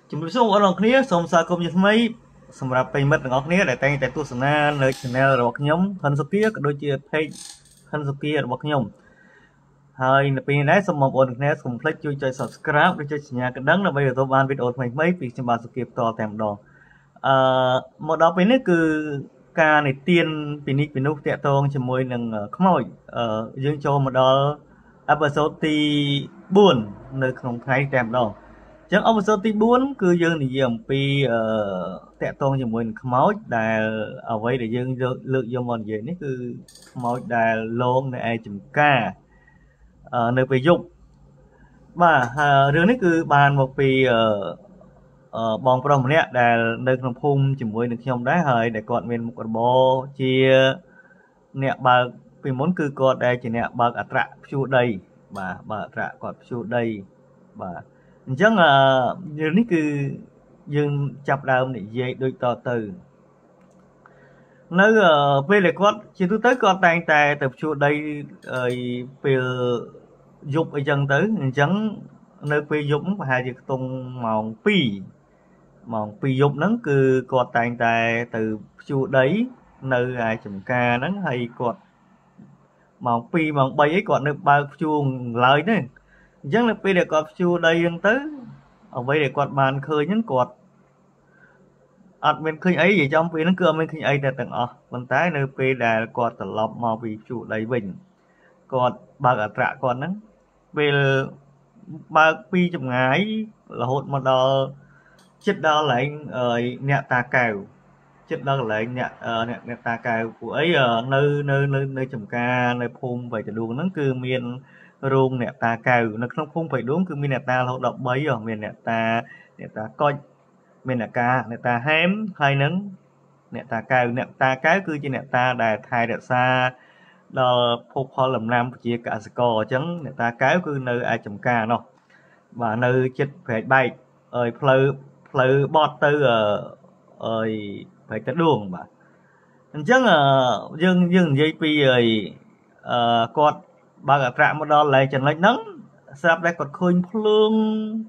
ជំរាបសួរបងប្អូនគ្នាសូមស្វាគមន៍ជាថ្មីសម្រាប់ប្រិយមិត្តទាំងអស់គ្នាដែលតែងតែទស្សនានៅ channel របស់ខ្ញុំហិនសុគាក៏ដូចជា page ហិនសុគារបស់ខ្ញុំហើយនៅពេលនេះដែរសូមបងប្អូនគ្នាកុំភ្លេចជួយចុច subscribe ឬចុចសញ្ញាកណ្ដឹងដើម្បីទទួលបានវីដេអូថ្មីៗពីខ្ញុំបាទសុគាផ្ទាល់តែម្ដងមកដល់ពេលនេះគឺការនិទានពីនេះពីនោះតាក់ទងជាមួយនឹងខ្មោចយើងចូលមកដល់ episode ទី4នៅក្នុងថ្ងៃតែម្ដងចឹងអបសតទី4គឺយើងនិយាយអំពីតាក់ទងជាមួយនឹងខ្មោចដែលអ្វីដែលយើងលើកយកមកនិយាយនេះគឺខ្មោចដែលលងនៅឯចំការនៅពេលយប់បាទរឿងនេះគឺបានមកពីបងប្រុសម្នាក់ដែលនៅក្នុងភូមិជាមួយនឹងខ្ញុំដែរហើយដែលគាត់មានមុខរបរជាអ្នកបើកពីមុនគឺគាត់ដែលជាអ្នកបើកអត្រៈភ្ជួរដីបាទបើកអត្រៈគាត់ភ្ជួរដីបាទអញ្ចឹងរឿងនេះគឺយើងចាប់ដើមនិយាយដូចតទៅនៅពេលដែលគាត់ជាទូទៅគាត់តែងតែទៅភ្ជួរដីពេលយប់អីចឹងទៅអញ្ចឹងនៅពេលយប់ប្រហែលជាខ្ទង់ម៉ោង2យប់ហ្នឹងគឺគាត់តែងតែទៅភ្ជួរដីនៅឯចំការហ្នឹងហើយគាត់ម៉ោង2ម៉ោង3អីគាត់នៅបើកភ្ជួរឡើយទេអញ្ចឹងនៅពេលដែលគាត់ភ្ជួរដីហ្នឹងទៅអ្វីដែលគាត់បានឃើញហ្នឹងគាត់អត់មានឃើញអីនិយាយចំពេលហ្នឹងគឺអត់មានឃើញអីតែទាំងអស់ប៉ុន្តែនៅពេលដែលគាត់ត្រឡប់មកពីភ្ជួរដីវិញគាត់បើកអត្រៈគាត់ហ្នឹងពេលបើកពីចម្ងាយរហូតមកដល់ជិតដល់កន្លែងអ្នកតាកែវជិតដល់កន្លែងអ្នកតាកែវពួកអីនៅចំការនៅភូមិបៃតឌួងហ្នឹងគឺមានរោងអ្នកតាកែវនៅក្នុងភូមិបៃតឌួងគឺមានអ្នកតារហូតដល់13មានអ្នកតាកុចមានអ្នកតាហែមហើយនឹងអ្នកតាកែវគឺជាអ្នកតាដែលថែរក្សាដល់ភោគផលដំណាំប្រជាកសិករអញ្ចឹងអ្នកតាកែវគឺនៅឯចំការនោះបាទនៅជិតព្រែកបែកផ្លូវបត់ទៅព្រែកតឌួងបាទអញ្ចឹងយើងនិយាយពីគាត់បើកអត្រៈមកដល់កន្លែងចំណុចហ្នឹងស្រាប់តែគាត់ឃើញភ្លើង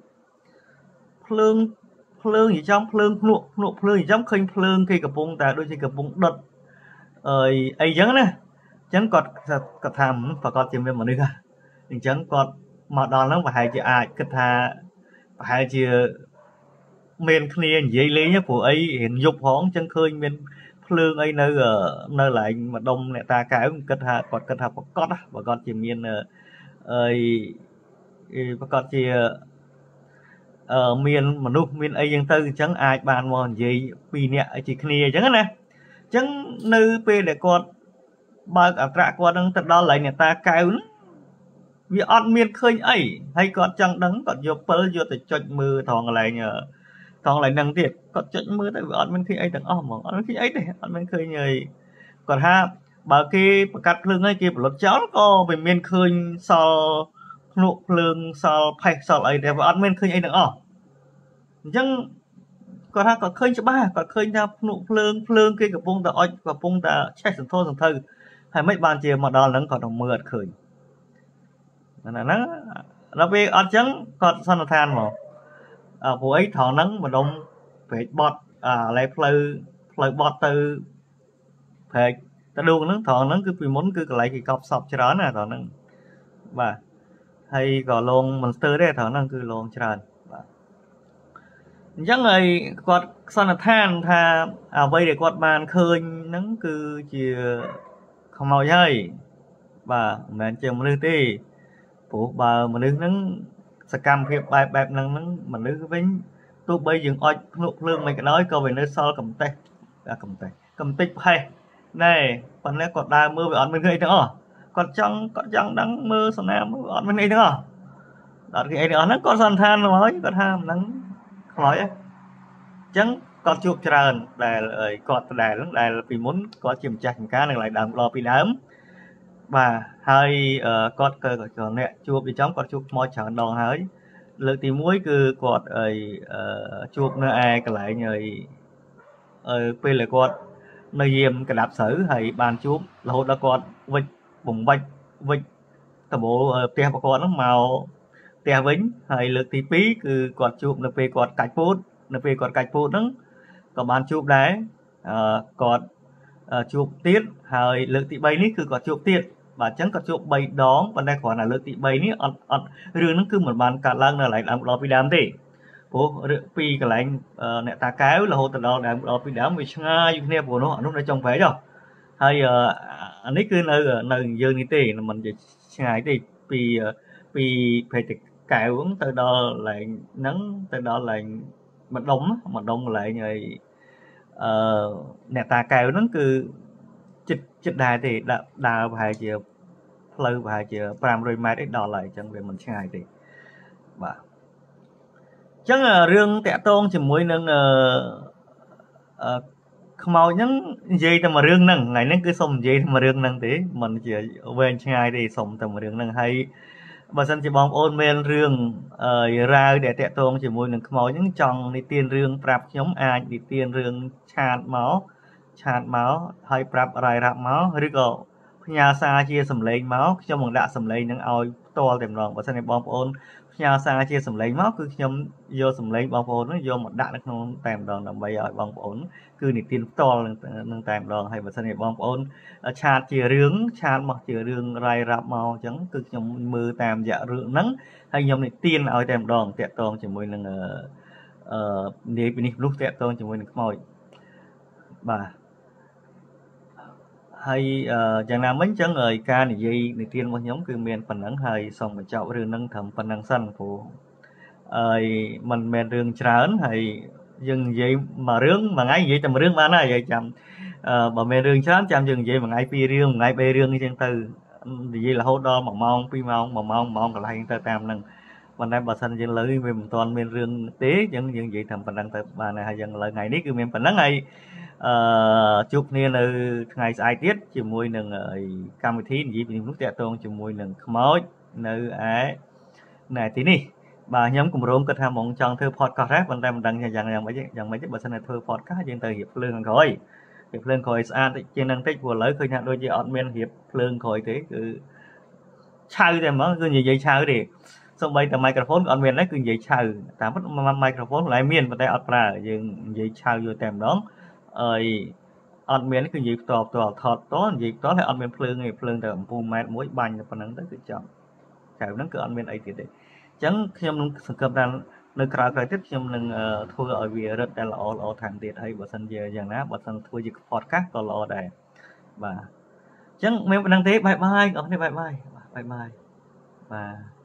និយាយចំភ្លើងភ្នក់ភ្លើងនិយាយចំឃើញភ្លើងគេកំពុងតែដូចជាកំពុងដុតអីចឹងណាអញ្ចឹងគាត់ថាប្រកាសជាមានមនុស្សអញ្ចឹងគាត់មកដល់ហ្នឹងប្រហែលជាអាចគិតថាប្រហែលជាមានគ្នានិយាយលេងព្រោះអីរៀនយប់ផងអញ្ចឹងឃើញមានភ្លើងអីនៅកន្លែងម្ដុំអ្នកតាកែវគាត់គិតថាប្រកាសជាមានប្រកាសជាមានមនុស្សមានអីចឹងទៅអញ្ចឹងអាចបានមកនិយាយពីរនាក់ជាគ្នាអញ្ចឹងណាអញ្ចឹងនៅពេលដែលគាត់បើកអត្រៈគាត់នឹងទៅដល់កន្លែងអ្នកតាកែវហ្នឹងវាអត់មានឃើញអីហើយគាត់ចង់ដឹងគាត់យកពិលយកទៅចុចមើលត្រង់កន្លែងហ្នឹងទៀតគាត់ចុចមើលទៅវាអត់មានឃើញអីទាំងអស់ហ្មងអត់មានឃើញអីទេអត់មានឃើញអីគាត់ថាបើគេប្រកាត់ភ្លើងឲ្យគេប្រលត់ចោលក៏វាមានឃើញសល់ភ្នក់ភ្លើងសល់ផេះសល់អីតែវាអត់មានឃើញអីទាំងអស់អញ្ចឹងគាត់ថាគាត់ឃើញច្បាស់គាត់ឃើញថាភ្នក់ភ្លើងគេកំពុងតែឆេះសន្ធោសន្ធៅហើយមិនបានជាមកដល់ហ្នឹងគាត់ទៅមើលអត់ឃើញហ្នឹងដល់ពេលអត់ចឹងគាត់សន្និដ្ឋានមកព្រោះអីត្រង់ហ្នឹងម្ដុំព្រែកបត់ឡែផ្លូវបត់ទៅព្រែកតឌួងហ្នឹងត្រង់ហ្នឹងគឺពីមុនគឺកន្លែងគេកប់សពច្រើនណាត្រង់ហ្នឹងបាទហើយក៏លងមិនស្ទើរទេត្រង់ហ្នឹងគឺលងច្រើនបាទអញ្ចឹងហើយគាត់សន្និដ្ឋានថាអ្វីដែលគាត់បានឃើញហ្នឹងគឺជាខ្មោចហើយបាទមិនមែនជាមនុស្សទេព្រោះបើមនុស្សហ្នឹងសកម្មភាពបែបហ្នឹងមនុស្សវិញទោះបីយើងអុចភ្នក់ភ្លើងមិនក៏ដោយក៏វានៅសល់កំតិចផេះណែប៉ុន្តែគាត់ដើរមើលវាអត់មានឃើញអីទាំងអស់គាត់ចង់ដឹងមើលសំណាមើលអត់មានអីទាំងអស់ដល់គេអីទាំងអស់ហ្នឹងគាត់សន្និដ្ឋានមកហើយគាត់ថាហ្នឹងខ្មោចអញ្ចឹងគាត់ជួបច្រើនដែលគាត់ដែលពីមុនគាត់ជាម្ចាស់ចំការនៅកន្លែងដើមពីដើមបាទហើយគាត់ក៏អ្នកជួបពីចំគាត់ជួបខ្មោចច្រើនដងហើយលើកទី1គឺគាត់ជួបនៅឯកន្លែងពេលដែលគាត់នៅយាមកដាប់ស្រូវហើយបានជួបរហូតដល់គាត់វិចតបោផ្ទះរបស់គាត់ហ្នឹងមកផ្ទះវិញហើយលើកទី2គឺគាត់ជួបនៅពេលគាត់កាច់ពោតនៅពេលគាត់កាច់ពោតហ្នឹងក៏បានជួបដែរគាត់ជួបទៀតហើយលើកទី3នេះគឺគាត់ជួបទៀតបាទអញ្ចឹងគាត់ជួប3ដងប៉ុន្តែគ្រាន់តែលើកទី3នេះអត់រឿងហ្នឹងគឺមិនបានកាត់ឡើងនៅកន្លែងដើមដល់ពីដើមទេព្រោះពីកន្លែងអ្នកតាកែវរហូតទៅដល់ដើមដល់ពីដើមវាឆ្ងាយគ្នាព្រោះនោះនៅចុងព្រែកហើយអានេះគឺនៅយើងនេះទេមិននិយាយឆ្ងាយទេពីព្រែកកែវទៅដល់កន្លែងហ្នឹងទៅដល់កន្លែងម្ដុំកន្លែងហើយអ្នកតាកែវហ្នឹងគឺចិត្តដែរទេដើរប្រហែលជាផ្លូវប្រហែលជា500ម៉ែត្រឯដល់ហើយអញ្ចឹងវាមិនឆ្ងាយទេបាទអញ្ចឹងរឿងតាក់ទងជាមួយនឹងខ្មោចហ្នឹងនិយាយតែមួយរឿងហ្នឹងថ្ងៃហ្នឹងគឺសុំនិយាយតែមួយរឿងហ្នឹងទេមិនជាវែងឆ្ងាយទេសុំតែមួយរឿងហ្នឹងហើយបើសិនជាបងប្អូនមានរឿងរាវដែលតាក់ទងជាមួយនឹងខ្មោចហ្នឹងចង់និទានរឿងប្រាប់ខ្ញុំអាចនិទានរឿងឆាតមកហើយប្រាប់រាយរាប់មកឬក៏ផ្ញើសារជាសម្លេងមកខ្ញុំនឹងដាក់សម្លេងហ្នឹងឲ្យផ្ទាល់តែម្ដងបើសិនជាបងប្អូនផ្ញើសារជាសម្លេងមកគឺខ្ញុំយកសម្លេងបងប្អូនហ្នឹងយកមកដាក់នៅក្នុងតែម្ដងដើម្បីឲ្យបងប្អូនគឺនិទានផ្ទាល់នឹងតែម្ដងហើយបើសិនជាបងប្អូនឆាតជារឿងឆាតមកជារឿងរាយរាប់មកអញ្ចឹងគឺខ្ញុំមើលតាមរយៈរឿងហ្នឹងហើយខ្ញុំនិទានឲ្យតែម្ដងតាក់ទងជាមួយនឹងនិយាយពីនេះមនុស្សតាក់ទងជាមួយនឹងខ្មោចបាទហើយយ៉ាងណាមិញអញ្ចឹងការនិយាយនិទានរបស់ខ្ញុំគឺមានប៉ុណ្ណឹងហើយសូមបញ្ចប់រឿងហ្នឹងត្រឹមប៉ុណ្ណឹងសិនព្រោះมันមែនរឿងច្រើនហើយយើងនិយាយមួយរឿងមួយថ្ងៃនិយាយតែមួយរឿងបានហើយចាំបើមានរឿងច្រើនចាំយើងនិយាយមួយថ្ងៃពីររឿងមួយថ្ងៃ3រឿងអញ្ចឹងទៅនិយាយរហូតដល់1ម៉ោង2ម៉ោង1ម៉ោងកន្លះទៅតាមហ្នឹងប៉ុន្តែបើសិនយើងលើវាមិនទាន់មានរឿងទេយើងនិយាយត្រឹមប៉ុណ្ណឹងទៅបានហើយយើងលើថ្ងៃនេះគឺមានប៉ុណ្ណឹងហើយជួបគ្នានៅថ្ងៃស្អែកទៀតជាមួយនឹងកម្មវិធីនិយាយពីនេះតាក់ទងជាមួយនឹងខ្មោចនៅឯទីនេះបាទខ្ញុំគម្រោងគិតថាហ្មងចង់ធ្វើ podcast ដែរប៉ុន្តែមិនដឹងយ៉ាងម៉េចទេបើសិនតែធ្វើ podcast យើងទៅរៀបភ្លើងក្រោយស្អាតជាងនឹងតិចព្រោះឥឡូវឃើញថាដូចជាអត់មានរៀបភ្លើងក្រោយទេគឺឆៅតែហ្មងគឺនិយាយឆៅទេសូម្បីតែ microphone ក៏អត់មានដែរគឺនិយាយឆៅតាមពិត microphone កន្លែងមានប៉ុន្តែអត់ប្រើយើងនិយាយឆៅយកតែម្ដងអត់មានគឺនិយាយផ្ទាល់ថតតនិយាយផ្ទាល់ហើយអត់មានភ្លើងទេភ្លើងតែអំពូលម៉ែត្រមួយបាញ់តែប៉ុណ្្នឹងទៅគឺចប់ក្រៅហ្នឹងគឺអត់មានអីទៀតទេអញ្ចឹងខ្ញុំនឹងសង្កត់ថានៅក្រៅទៀតខ្ញុំនឹងធ្វើឲ្យវារឹតតែល្អថែមទៀតហើយបើសិនជាយ៉ាងណាបើសិនធ្វើជា podcast ក៏ល្អដែរបាទអញ្ចឹងមានប៉ុណ្្នឹងទេបាយបាយបងប្អូនបាយបាយបាទ